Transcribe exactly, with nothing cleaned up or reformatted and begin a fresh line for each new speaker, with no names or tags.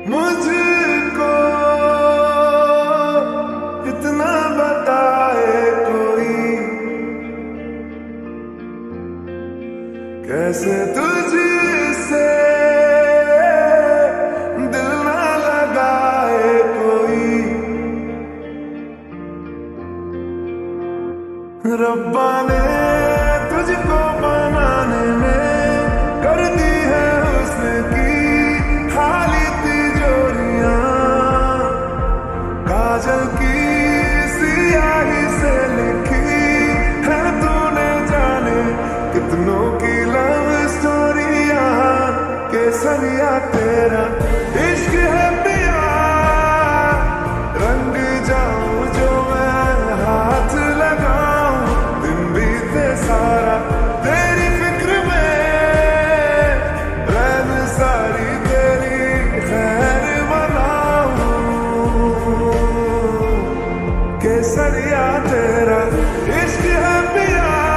मुझको इतना बताए कोई, कैसे तुझसे दिल ना लगाए कोई। रब्बा ने तुझको बनाने में कर दी है हुस्न की खाली तिजोरियां, काजल की सियाही से लिखी है तूने जाने कितनों की लव स्टोरियां। केसरिया तेरा इश्क है पिया, रंग जाऊं जो मैं हाथ लगाऊं, दिन बीते सारा तेरी फिक्र में, रैन सारी तेरी खैर मनाऊं। केसरिया तेरा इश्क है पिया।